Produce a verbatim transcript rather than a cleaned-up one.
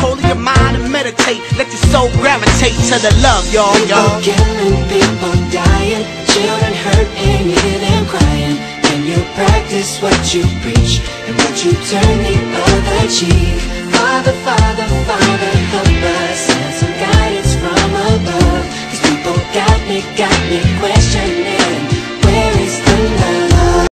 control of your mind and meditate. Let your soul gravitate to the love, y'all, y'all. People killing, people dying, children hurt and you hear them crying. When you practice what you preach and what you turn the other cheek. Father, Father, Father, help us, send some guidance from above. These people got me, got me questioning.